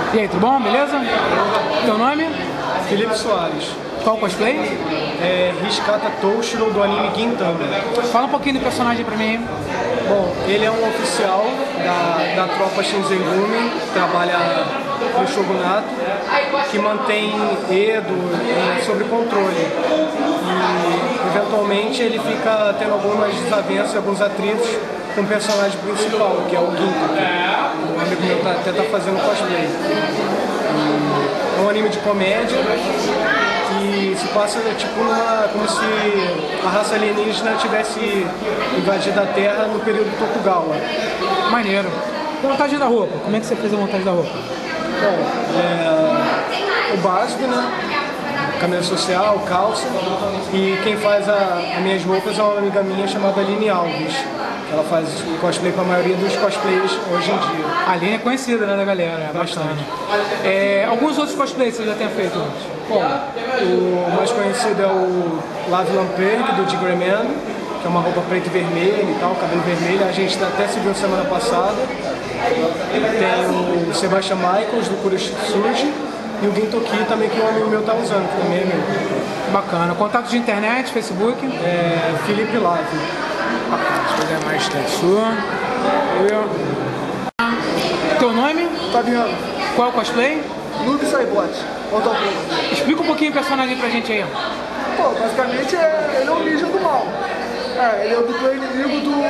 E aí, tudo bom? Beleza? Teu nome? Felipe Soares. Qual cosplay? É Hisakata Toshiro do anime Gintama. Fala um pouquinho do personagem pra mim. Bom, ele é um oficial da tropa Shinzengumi, trabalha no Shogunato, que mantém Edo sob controle. E, eventualmente, ele fica tendo algumas desavenças, alguns atritos com o personagem principal, que é o Ginto, que o amigo meu até tá fazendo cosplay. É um anime de comédia e se passa tipo como se a raça alienígena tivesse invadido a Terra no período Tokugawa. Maneiro. Montagem da roupa. Como é que você fez a montagem da roupa? Bom, o básico, né? Camisa social, calça. E quem faz as minhas roupas é uma amiga minha chamada Aline Alves. Ela faz cosplay com a maioria dos cosplayers hoje em dia. A Aline é conhecida, né, da galera, é bastante. Alguns outros cosplays você já tem feito antes? Bom, o mais conhecido é o Lave Lamperg, do Digraman, que é uma roupa preta e vermelha e tal, cabelo vermelho. A gente até se viu semana passada. Tem o Sebastian Michaels, do Kuroshitsuji, e o Gintoki também, que um amigo meu tá usando, que também é meu. Bacana. Contato de internet, Facebook? Felipe Lave. Bacana. Deixa eu fazer mais distante sua. Teu nome? Fabiano. Qual é o cosplay? Noob Saibot. Explica um pouquinho o personagem pra gente aí. Pô, basicamente ele é um ninja do mal. Ele é o duplo inimigo do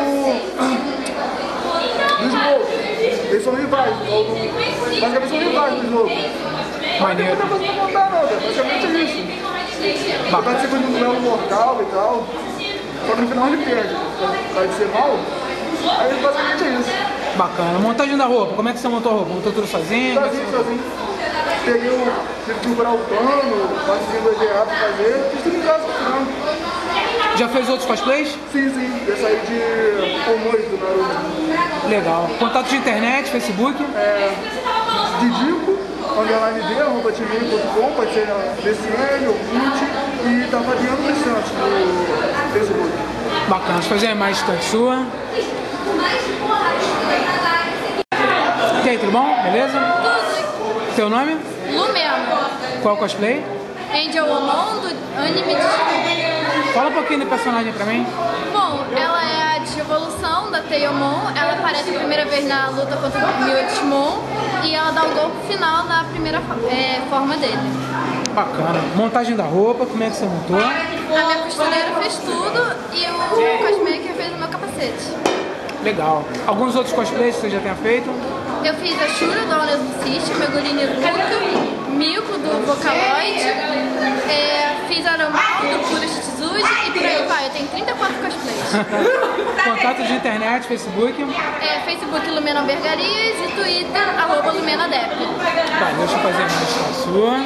Smoke. Eles são rivais. Basicamente são rivais do Smoke. Maneiro. Não tem muita coisa pra contar não, velho. Basicamente é isso. Ele participa de um duelo mortal e tal. Só que no final ele perde. Por causa de ser mal. Aí basicamente é isso. Bacana. Montagem da roupa. Como é que você montou a roupa? Montou tudo sozinho? Sozinho. Tive que procurar o pano, consegui do EGA pra fazer, fiz tudo em casa, não. Já fez outros cosplays? Sim. Eu saí de Komoi do Naruto. Legal. Contato de internet, Facebook? Didico, _D, @tv.com, pode ser DCL, Orkut e tá variando bastante no Facebook. Bacana. Deixa eu fazer mais distante sua. E aí, tudo bom? Beleza? Tudo. Teu nome? Lumena. Qual cosplay? Angel Omon, do anime de... Fala um pouquinho do personagem pra mim. Bom, ela é a desevolução da Teiyomon. Ela aparece a primeira vez na luta contra o Myotismon e ela dá o golpe final na primeira forma dele. Bacana. Montagem da roupa, como é que você montou? A minha costureira fez tudo e o cosmaker fez o meu capacete. Legal. Alguns outros cosplays que você já tenha feito? Eu fiz a Shura do Honest System, Meguline Luca, Miko do Vocaloid, fiz a Aromal do Kuroshitsuji e por aí vai. Eu tenho 34 cosplays. Contato de internet, Facebook? Facebook Lumena Albergarias e Twitter @LumenaDep. Tá, deixa eu fazer mais a sua.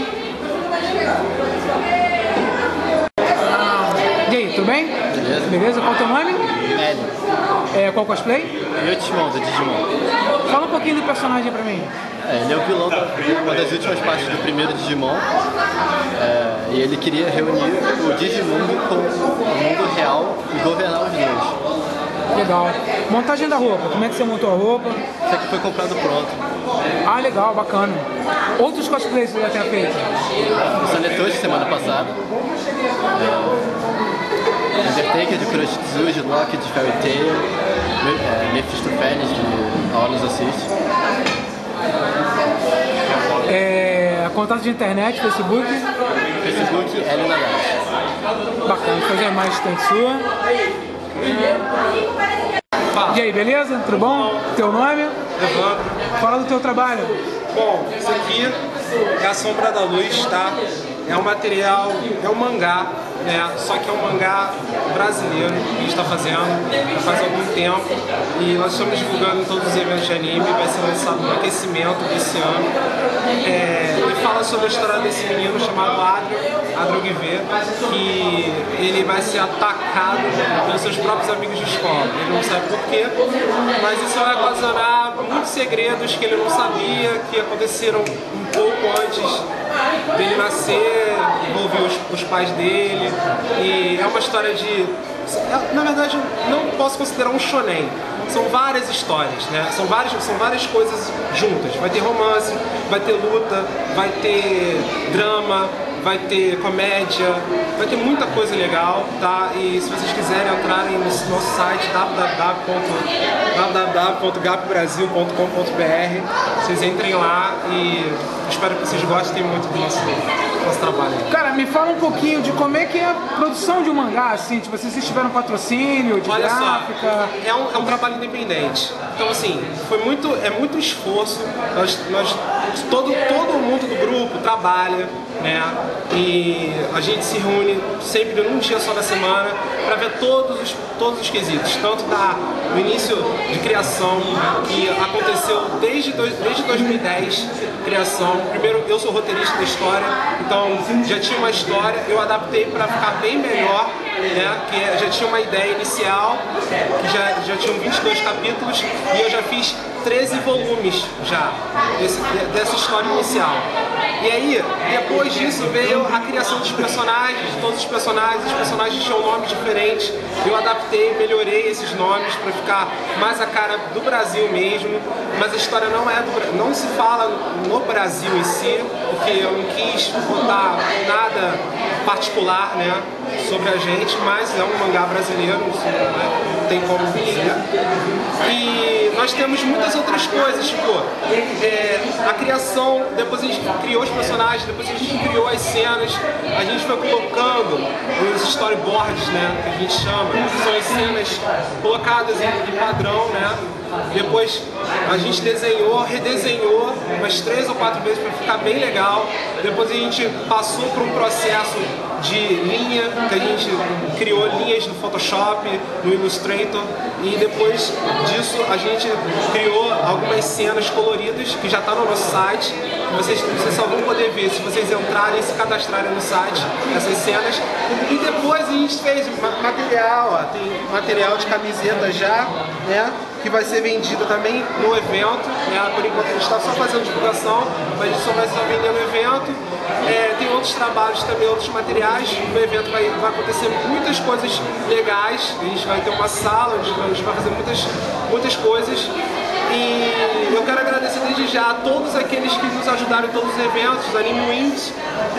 E aí, tudo bem? Beleza. Beleza? Qual o teu nome? Hélio. Qual cosplay? Myotismon, do Digimon. Fala um pouquinho do personagem pra mim. Ele é o vilão de uma das últimas partes do primeiro Digimon. E ele queria reunir o Digimundo com o mundo real e governar os dois. Legal. Montagem da roupa. Como é que você montou a roupa? Isso aqui foi comprado pronto. Ah, legal, bacana. Outros cosplays que você já tenha feito? O Sanetoshi semana passada. Undertaker de Kuroshitsuji, Loki de Fairy Tail, Mephistopheles de Aonus Assist. Contato de internet, Facebook? Facebook, Hélio Nagashi. Bacana, vou fazer mais distante sua. E aí, beleza? Tudo bom? Teu nome? Evandro. Fala do teu trabalho. Bom, isso aqui é a Sombra da Luz, tá? É um material, é um mangá, né? Só que é um mangá brasileiro que a gente está fazendo faz algum tempo e nós estamos divulgando em todos os eventos de anime, vai ser lançado no aquecimento desse ano. Ele fala sobre a história desse menino chamado Adro Guivé, que ele vai ser atacado pelos seus próprios amigos de escola. Ele não sabe porquê, mas isso vai ocasionar muitos segredos que ele não sabia, que aconteceram um pouco antes dele nascer, envolveu os pais dele, e é uma história de... Na verdade, não posso considerar um shonen. são várias histórias, né? São várias coisas juntas. Vai ter romance, vai ter luta, vai ter drama, vai ter comédia, vai ter muita coisa legal, tá? E se vocês quiserem entrarem no nosso site www.gapbrasil.com.br, vocês entrem lá e espero que vocês gostem muito do nosso trabalho. Cara, me fala um pouquinho de como é que é a produção de um mangá, assim, tipo, vocês tiveram patrocínio, de Olha gráfica... só, é um trabalho independente. Então assim, é muito esforço. Todo mundo do grupo trabalha, né? E a gente se reúne sempre num dia só da semana para ver todos os quesitos, tanto no início de criação, que aconteceu desde 2010, criação. Primeiro, eu sou roteirista da história, então já tinha uma história, eu adaptei para ficar bem melhor, né? Que já tinha uma ideia inicial, que já tinham 22 capítulos, e eu já fiz 13 volumes já dessa história inicial. E aí, depois disso veio a criação dos personagens, todos os personagens tinham nomes diferentes. Eu adaptei, melhorei esses nomes para ficar mais a cara do Brasil mesmo, mas a história não se fala no Brasil em si, porque eu não quis botar nada particular, né, sobre a gente, mas é um mangá brasileiro, não tem como vir. E nós temos muitas outras coisas, tipo, a criação, depois a gente criou os personagens, depois a gente criou as cenas, a gente foi colocando os storyboards, né, que a gente chama, são as cenas colocadas em padrão, né. Depois a gente redesenhou umas 3 ou 4 vezes para ficar bem legal. Depois a gente passou por um processo de linha, que a gente criou linhas no Photoshop, no Illustrator, e depois disso a gente criou algumas cenas coloridas que já está no nosso site. Vocês só vão poder ver se vocês entrarem e se cadastrarem no site, essas cenas. E depois a gente fez material, ó, tem material de camiseta já, né, que vai ser vendida também no evento, né? Por enquanto a gente está só fazendo divulgação, mas a gente só vai estar vendendo no evento. Tem outros trabalhos também, outros materiais. No evento vai acontecer muitas coisas legais, a gente vai ter uma sala onde a gente vai fazer muitas coisas. E eu quero agradecer desde já a todos aqueles que nos ajudaram em todos os eventos, o Anime Wings,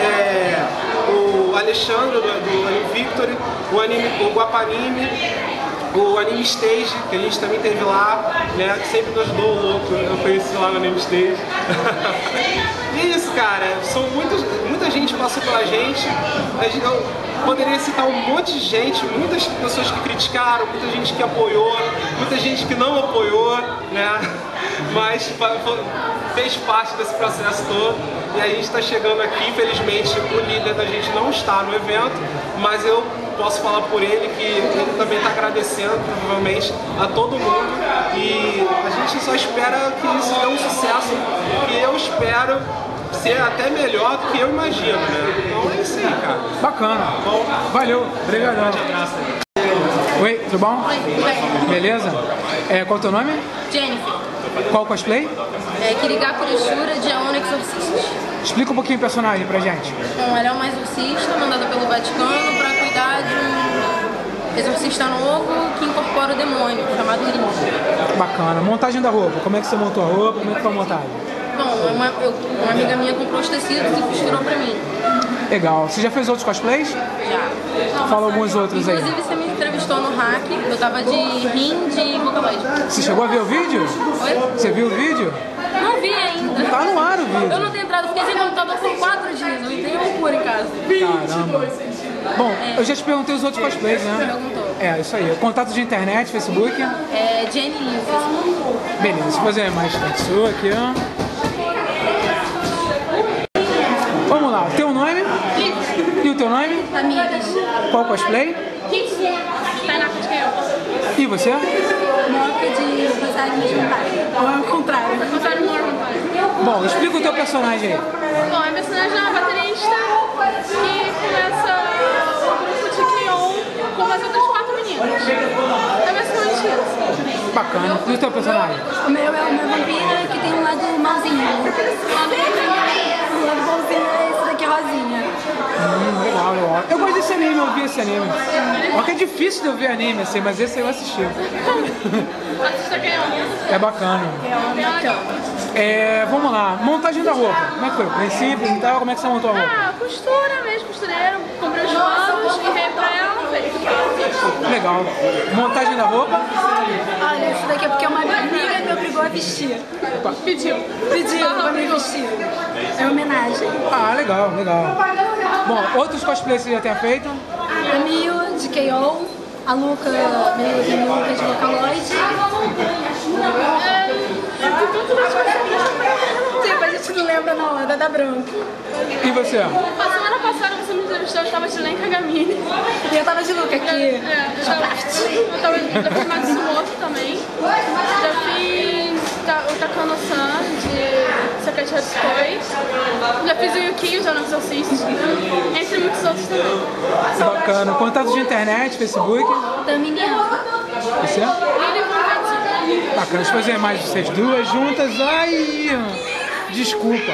o Alexandre do Anime Victory, o Guapanime, o Anime Stage, que a gente também teve lá, né, que sempre nos ajudou o louco, eu conheci lá no Anime Stage. E é isso, cara, muita gente passou pela gente, eu poderia citar um monte de gente, muitas pessoas que criticaram, muita gente que apoiou, muita gente que não apoiou, né, mas fez parte desse processo todo. E a gente está chegando aqui, infelizmente o líder da gente não está no evento, mas eu posso falar por ele que ele também está agradecendo, provavelmente, a todo mundo. E a gente só espera que isso dê um sucesso, que eu espero ser até melhor do que eu imagino, né? Então é isso aí, cara. Bacana. Bom, Valeu, obrigadão. Oi, tudo bom? Oi, Beleza? Qual é o teu nome? Jennifer. Qual cosplay? Kirigaku Yoshura de Aona Exorcist. Explica um pouquinho o personagem pra gente. Bom, ela é uma exorcista mandada pelo Vaticano para cuidar de um exorcista novo que incorpora o demônio, chamado Link. Bacana. Montagem da roupa. Como é que você montou a roupa? Como é que foi a montagem? Bom, uma amiga minha comprou os tecidos e costurou pra mim. Legal. Você já fez outros cosplays? Já. Fala alguns outros aí. Inclusive, você me entrevistou no Hack, eu tava de Rim de Vocaloid. Você chegou a ver o vídeo? Oi? Você viu o vídeo? Não vi ainda. Tá no ar o vídeo. Eu não tenho entrado, fiquei sem computador por 4 dias, eu entrei loucura em casa. Caramba. Bom, eu já te perguntei os outros cosplays, né? Perguntou. Isso aí. Contato de internet, Facebook. Jenny Lin. Beleza, deixa eu fazer mais Tatsu aqui, ó. Vamos lá, teu nome? E o teu nome? Amigas. Qual cosplay? Tainá Casquel. E você? Moca de passarinhos de vampiro. Ou é o contrário? É o contrário do vampiro. Bom, explica o teu personagem aí. Bom, a personagem é uma baterista que começa um grupo de Creon com as outras 4 meninas. É basicamente isso. Bacana. E o teu personagem? O meu é uma vampira que tem um lado malzinho. lado bonzinho é esse daqui rosinha. Legal, legal. Eu gosto desse anime, eu vi esse anime. Só que é difícil de eu ver anime, assim, mas esse eu assisti. É bacana. Vamos lá, montagem da roupa. Como é que foi? Princípio e tal, como é que você montou a roupa? Costura mesmo, costureira, comprei os panos e veio pra ela, fez. Legal. Montagem da roupa? Olha, isso daqui é porque uma amiga me obrigou a vestir. Pediu pra me vestir. É homenagem. Ah, legal, legal. Bom, outros cosplays que você já tenha feito? A Mio, de KO. A Luca, meio de Vocaloid. Tipo, a gente não lembra na hora, da Branca. E você? A semana passada você me entrevistou, eu estava de Lenka Gamini. E eu tava de Luca aqui. Já fiz Matsumoto também. Já fiz o Takano-san de Secret Story. Já fiz o Yuki, o Jornal Exorcist. Entre muitos outros também. Bacana. Contatos de internet, Facebook? Taminian. Você? Bacana, deixa eu fazer mais de vocês duas juntas. Ai, desculpa.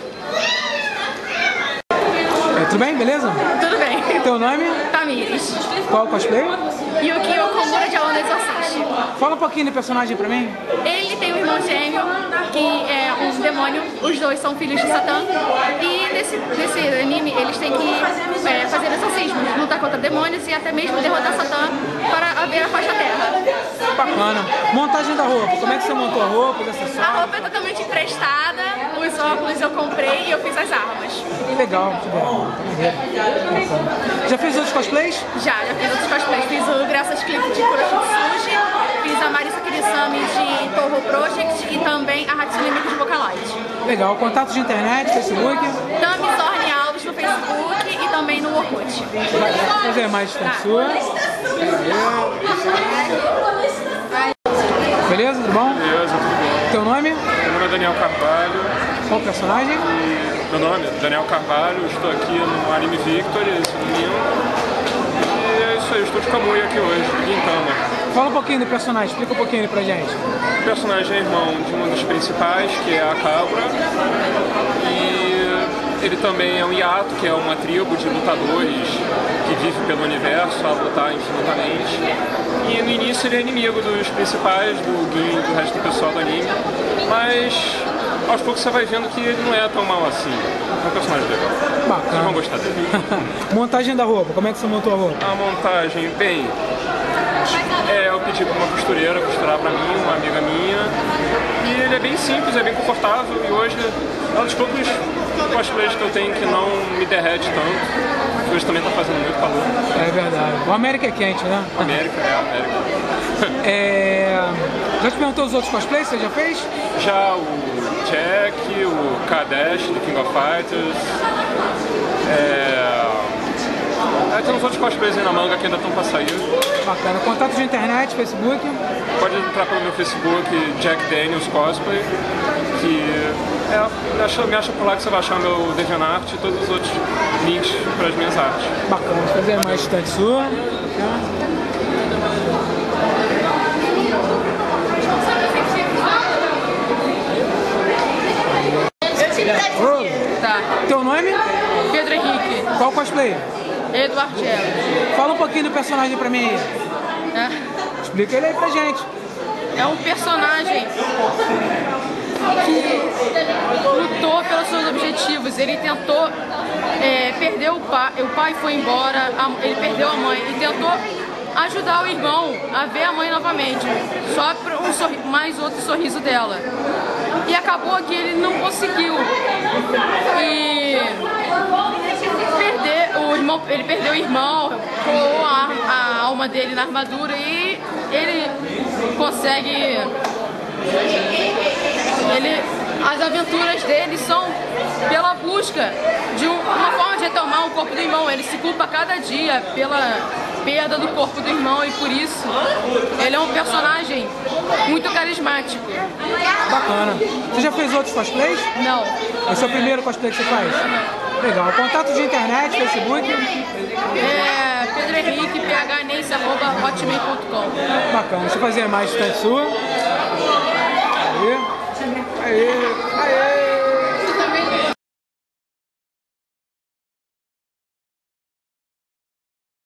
Tudo bem, beleza? Tudo bem. Teu nome? Tamires. Qual cosplay? Yuki Okomura de Aona Exorcist. Fala um pouquinho do personagem pra mim. Ele tem um irmão gêmeo, que é um demônio. Os dois são filhos de Satã. E nesse anime, eles têm que fazer exorcismos, lutar contra demônios e até mesmo derrotar Satã para haver a paz da terra. Bacana. Montagem da roupa. Como é que você montou a roupa, os acessórios? A roupa é totalmente emprestada, os óculos eu comprei e eu fiz as armas. Legal, muito bom. Já fez outros cosplays? Já fiz outros cosplays. Fiz o Graças Clip de Kuroshitsuji, fiz a Marisa Kirisami de Toho Project e também a Hatsune Miku de Vocaloid. Legal. Contatos de internet, Facebook? Tami Zorni Alves no Facebook e também no Orkut. Vai fazer mais distante sua. Beleza, tudo bom? Beleza, tudo bom. Teu nome? Meu nome é Daniel Carvalho. Qual personagem? Meu nome é Daniel Carvalho, estou aqui no Anime Victory esse domingo. E é isso aí, eu estou de Kamui aqui hoje, de Gintama. Fala um pouquinho do personagem, explica um pouquinho pra gente. O personagem é irmão de um dos principais, que é a Cabra. E ele também é um Yato, que é uma tribo de lutadores que vive pelo universo a lutar infinitamente. E no início ele é inimigo dos principais, do Gin e do resto do pessoal do anime. Mas aos poucos você vai vendo que ele não é tão mal assim. É um personagem legal. Bacana. Vocês vão gostar dele. Montagem da roupa, como é que você montou a roupa? A montagem, bem, eu pedi para uma costureira costurar para mim, uma amiga minha. E ele é bem simples, é bem confortável. E hoje é um dos poucos cosplays que eu tenho que não me derrete tanto. Hoje também está fazendo muito calor. É verdade. O América é quente, né? América. Já te perguntou os outros cosplays que você já fez? Já o Jack, o Kadesh do King of Fighters. Tem uns outros cosplays aí na manga que ainda estão para sair. Bacana. Contato de internet, Facebook? Pode entrar pelo meu Facebook, Jack Daniels Cosplay, que me acha por lá que você vai achar meu DeviantArt e todos os outros links para as minhas artes. Bacana, vou fazer mais distante sua. Tá. Teu nome? Pedro Henrique. Qual cosplay? Eduardo Gelo. Fala um pouquinho do personagem pra mim aí. Explica ele aí pra gente. É um personagem que lutou pelos seus objetivos. Ele tentou perder o pai foi embora, ele perdeu a mãe e tentou ajudar o irmão a ver a mãe novamente, só para mais outro sorriso dela. E acabou que ele não conseguiu. E ele perdeu o irmão, colou a alma dele na armadura e ele consegue. As aventuras dele são pela busca de uma forma de retomar o corpo do irmão. Ele se culpa cada dia pela perda do corpo do irmão e por isso ele é um personagem muito carismático. Bacana. Você já fez outros cosplays? Não. Esse é o primeiro cosplay que você faz? Legal. Contato de internet, Facebook? Pedro Henrique, phnense@hotmail.com. Bacana. Deixa eu fazer mais distante sua. Aê.